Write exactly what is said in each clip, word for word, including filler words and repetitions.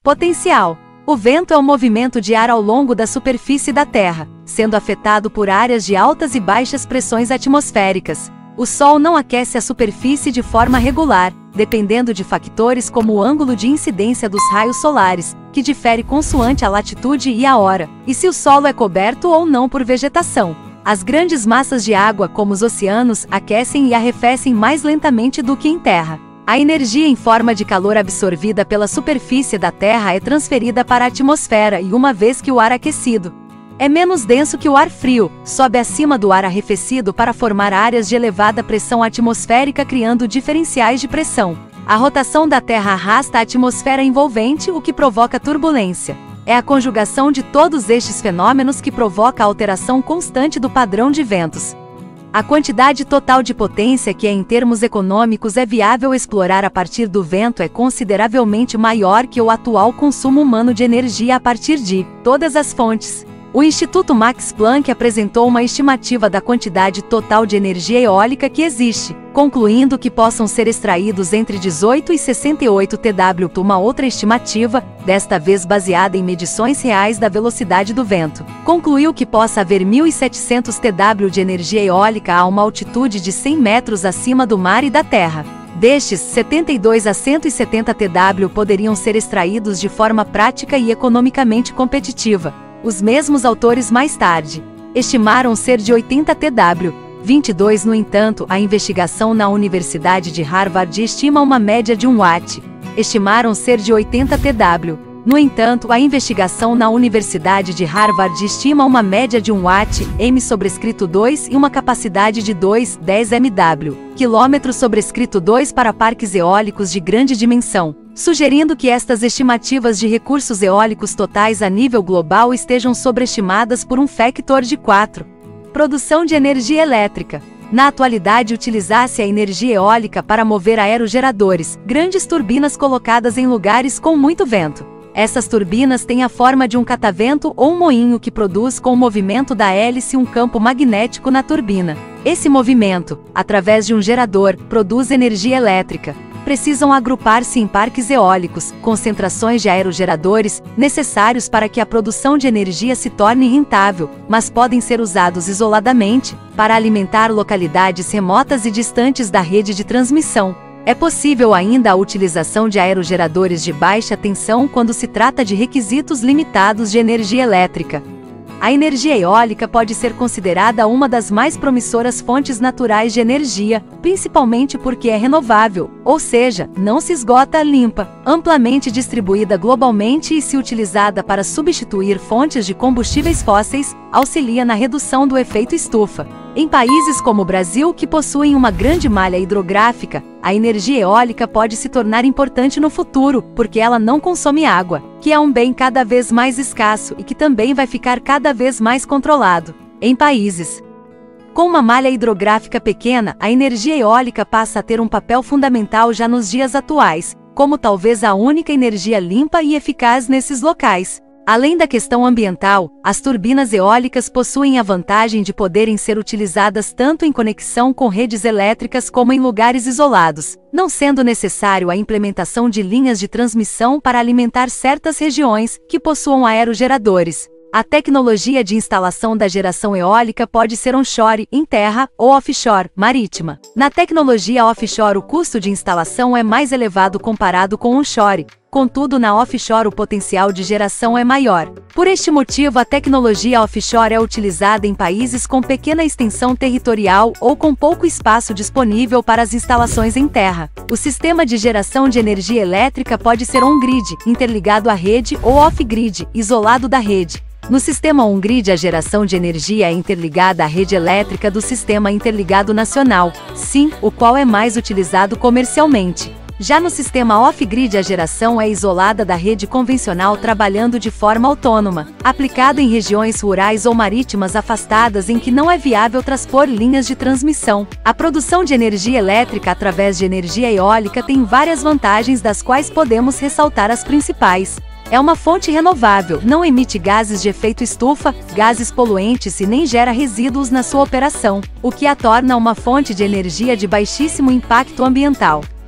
Potencial. O vento é o movimento de ar ao longo da superfície da Terra, sendo afetado por áreas de altas e baixas pressões atmosféricas. O Sol não aquece a superfície de forma regular, dependendo de fatores como o ângulo de incidência dos raios solares, que difere consoante a latitude e a hora, e se o solo é coberto ou não por vegetação. As grandes massas de água, como os oceanos, aquecem e arrefecem mais lentamente do que em terra. A energia em forma de calor absorvida pela superfície da Terra é transferida para a atmosfera e, uma vez que o ar aquecido é menos denso que o ar frio, sobe acima do ar arrefecido para formar áreas de elevada pressão atmosférica, criando diferenciais de pressão. A rotação da Terra arrasta a atmosfera envolvente, o que provoca turbulência. É a conjugação de todos estes fenômenos que provoca a alteração constante do padrão de ventos. A quantidade total de potência que, em termos econômicos, é viável explorar a partir do vento é consideravelmente maior que o atual consumo humano de energia a partir de todas as fontes. O Instituto Max Planck apresentou uma estimativa da quantidade total de energia eólica que existe, concluindo que possam ser extraídos entre dezoito e sessenta e oito terawatt. Uma outra estimativa, desta vez baseada em medições reais da velocidade do vento, concluiu que possa haver mil e setecentos terawatt de energia eólica a uma altitude de cem metros acima do mar e da terra. Destes, setenta e dois a cento e setenta terawatt poderiam ser extraídos de forma prática e economicamente competitiva. Os mesmos autores mais tarde estimaram ser de oitenta terawatt. vinte e dois No entanto, a investigação na Universidade de Harvard estima uma média de um watt. Estimaram ser de oitenta terawatt. No entanto, a investigação na Universidade de Harvard estima uma média de um watt, M sobrescrito dois e uma capacidade de dois vírgula dez megawatt, quilômetros sobrescrito dois para parques eólicos de grande dimensão, sugerindo que estas estimativas de recursos eólicos totais a nível global estejam sobreestimadas por um factor de quatro. Produção de energia elétrica. Na atualidade, utiliza-se a energia eólica para mover aerogeradores, grandes turbinas colocadas em lugares com muito vento. Essas turbinas têm a forma de um catavento ou um moinho que produz com o movimento da hélice um campo magnético na turbina. Esse movimento, através de um gerador, produz energia elétrica. Precisam agrupar-se em parques eólicos, concentrações de aerogeradores, necessários para que a produção de energia se torne rentável, mas podem ser usados isoladamente, para alimentar localidades remotas e distantes da rede de transmissão. É possível ainda a utilização de aerogeradores de baixa tensão quando se trata de requisitos limitados de energia elétrica. A energia eólica pode ser considerada uma das mais promissoras fontes naturais de energia, principalmente porque é renovável, ou seja, não se esgota, limpa, amplamente distribuída globalmente e, se utilizada para substituir fontes de combustíveis fósseis, auxilia na redução do efeito estufa. Em países como o Brasil, que possuem uma grande malha hidrográfica, a energia eólica pode se tornar importante no futuro, porque ela não consome água, que é um bem cada vez mais escasso e que também vai ficar cada vez mais controlado. Em países com uma malha hidrográfica pequena, a energia eólica passa a ter um papel fundamental já nos dias atuais, como talvez a única energia limpa e eficaz nesses locais. Além da questão ambiental, as turbinas eólicas possuem a vantagem de poderem ser utilizadas tanto em conexão com redes elétricas como em lugares isolados, não sendo necessário a implementação de linhas de transmissão para alimentar certas regiões que possuam aerogeradores. A tecnologia de instalação da geração eólica pode ser onshore, em terra, ou offshore, marítima. Na tecnologia offshore, o custo de instalação é mais elevado comparado com onshore. Contudo, na offshore o potencial de geração é maior. Por este motivo, a tecnologia offshore é utilizada em países com pequena extensão territorial ou com pouco espaço disponível para as instalações em terra. O sistema de geração de energia elétrica pode ser on-grid, interligado à rede, ou off-grid, isolado da rede. No sistema on-grid, a geração de energia é interligada à rede elétrica do Sistema Interligado Nacional, S I N, o qual é mais utilizado comercialmente. Já no sistema off-grid, a geração é isolada da rede convencional, trabalhando de forma autônoma, aplicado em regiões rurais ou marítimas afastadas em que não é viável transpor linhas de transmissão. A produção de energia elétrica através de energia eólica tem várias vantagens, das quais podemos ressaltar as principais. É uma fonte renovável, não emite gases de efeito estufa, gases poluentes e nem gera resíduos na sua operação, o que a torna uma fonte de energia de baixíssimo impacto ambiental.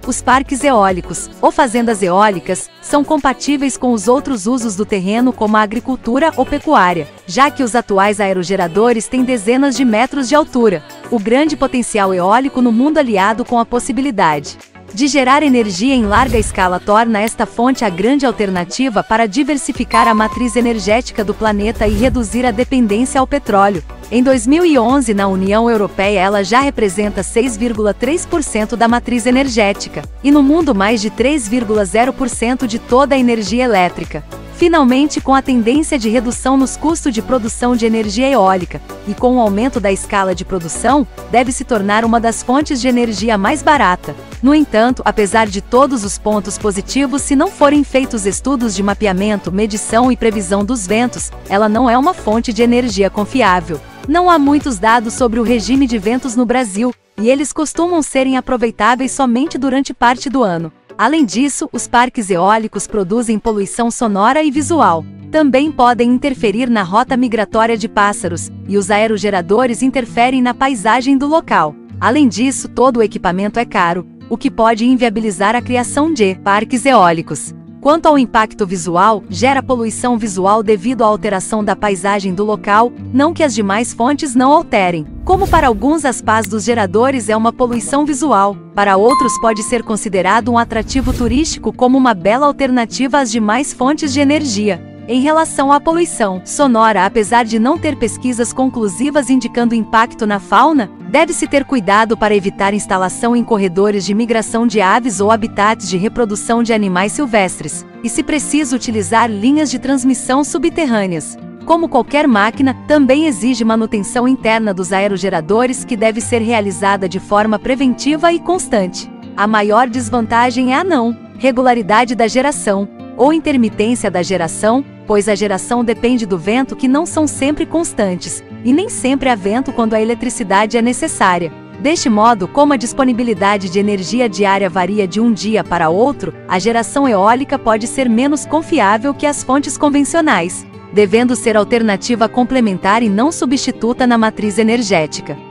Os parques eólicos, ou fazendas eólicas, são compatíveis com os outros usos do terreno como a agricultura ou pecuária, já que os atuais aerogeradores têm dezenas de metros de altura. O grande potencial eólico no mundo aliado com a possibilidade de gerar energia em larga escala torna esta fonte a grande alternativa para diversificar a matriz energética do planeta e reduzir a dependência ao petróleo. Em dois mil e onze, na União Europeia, ela já representa seis vírgula três por cento da matriz energética, e no mundo mais de três vírgula zero por cento de toda a energia elétrica. Finalmente, com a tendência de redução nos custos de produção de energia eólica, e com o aumento da escala de produção, deve se tornar uma das fontes de energia mais barata. No entanto, apesar de todos os pontos positivos, se não forem feitos estudos de mapeamento, medição e previsão dos ventos, ela não é uma fonte de energia confiável. Não há muitos dados sobre o regime de ventos no Brasil, e eles costumam serem aproveitáveis somente durante parte do ano. Além disso, os parques eólicos produzem poluição sonora e visual. Também podem interferir na rota migratória de pássaros, e os aerogeradores interferem na paisagem do local. Além disso, todo o equipamento é caro, o que pode inviabilizar a criação de parques eólicos. Quanto ao impacto visual, gera poluição visual devido à alteração da paisagem do local, não que as demais fontes não alterem. Como para alguns as pás dos geradores é uma poluição visual, para outros pode ser considerado um atrativo turístico como uma bela alternativa às demais fontes de energia. Em relação à poluição sonora, apesar de não ter pesquisas conclusivas indicando impacto na fauna, deve-se ter cuidado para evitar instalação em corredores de migração de aves ou habitats de reprodução de animais silvestres, e se preciso utilizar linhas de transmissão subterrâneas. Como qualquer máquina, também exige manutenção interna dos aerogeradores que deve ser realizada de forma preventiva e constante. A maior desvantagem é a não regularidade da geração, ou intermitência da geração, pois a geração depende do vento que não são sempre constantes, e nem sempre há vento quando a eletricidade é necessária. Deste modo, como a disponibilidade de energia diária varia de um dia para outro, a geração eólica pode ser menos confiável que as fontes convencionais, devendo ser alternativa complementar e não substituta na matriz energética.